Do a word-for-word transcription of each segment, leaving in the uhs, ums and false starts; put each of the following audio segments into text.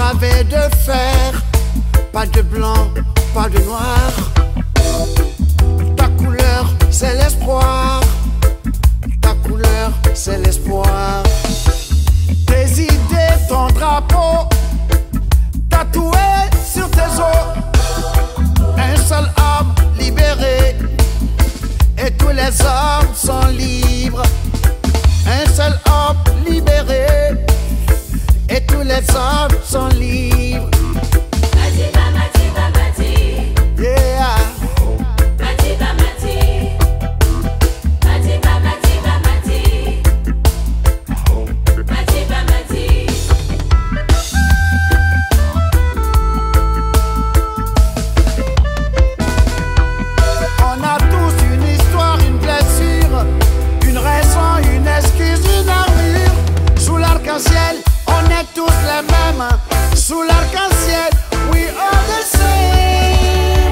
pavé de fer, pas de blanc, pas de noir. Ta couleur, c'est l'espoir. Ta couleur, c'est l'espoir. Tes idées, ton drapeau, tatoué sur tes os. Un seul homme libéré, et tous les hommes sont libres. Un seul homme libéré, et tous les hommes sont libres. Madiba, Madiba, Madi. Yeah. Madiba, Madi. Madiba, Madiba, Madi. Madiba, Madi. On a tous une histoire, une blessure, une raison, une excuse, une armure. Sous l'arc-en-ciel, on est tous les mêmes. Sous l'arc-en-ciel, we are the same.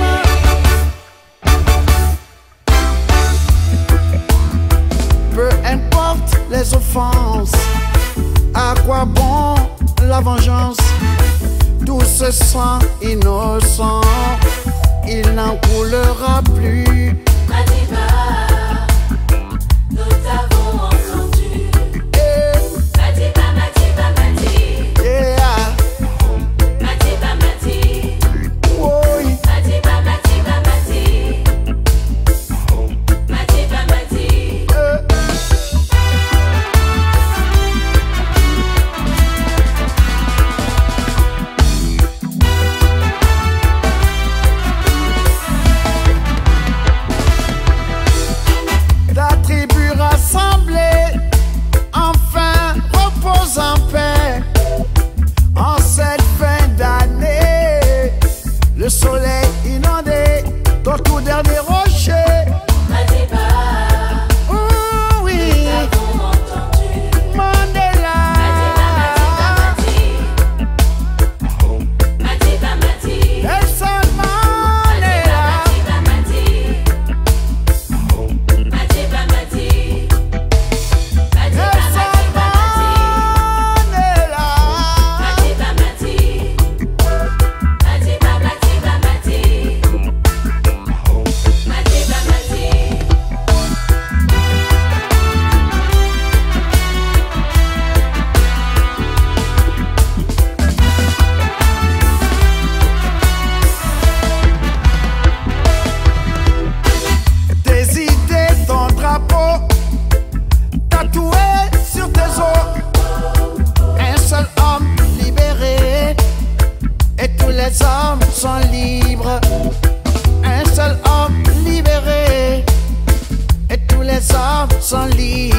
Peu importe les offenses, à quoi bon la vengeance? Tout ce sang innocent, il n'en coulera plus. Madiba, nous t'avons entendu. Eh, Madiba, Madiba, Madi. yeah. Madiba, Madi. Oui. Madiba, Madiba, Madi. Madiba, Madi. Eh. Ta tribu rassemblée, enfin repose en paix. En cette fin d'année, le soleil inondé, ton tout dernier rocher. Madiba, Oh oui, nous t'avons entendu. Mandela. Madiba, Madiba, Madi. Nelson Mandela. Madiba, Madi. Madiba, Madi. Madiba, Nelson Madiba, Madi. Mandela. Madiba, Madi. Madiba, Madiba, Madi. Madiba, Madi. Tes idées, ton drapeau, tatoué sur tes os. Un seul homme libéré, et tous les hommes sont libres. Un seul homme libéré, et tous les hommes sont libres.